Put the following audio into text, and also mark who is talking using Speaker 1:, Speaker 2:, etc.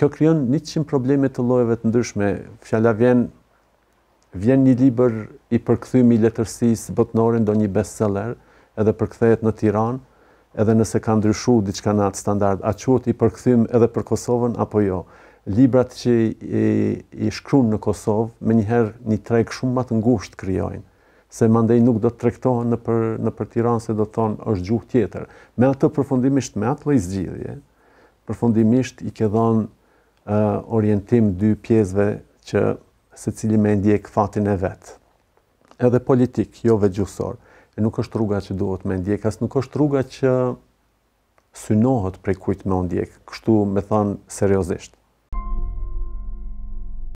Speaker 1: Kjo krijon 100 probleme të llojeve të ndryshme. Fjala vjen një libër i përkthyem i letërsisë botërore, ndonjë bestseller, edhe përkthehet në Tiranë, edhe nëse ka ndryshuar diçka në atë standard, a quhet i përkthyem edhe për Kosovën apo jo? Librat që i shkruan në Kosovë, menjëherë një treg shumë më të ngushtë krijojnë, se mandej nuk do të tregtohen nëpër Tiranë, se do të thonë është gjuhë tjetër. Me atë përfundimisht, me atë lloj zgjidhje, përfundimisht i ke dhënë orientim dy pjesëve që secili me ndjek fatin e vet. Edhe politik, jo vetë gjuhësor. E nuk është rruga që duhet me ndjek, as nuk është rruga që synohet prej kujt me ndjek, kështu me thënë seriozisht.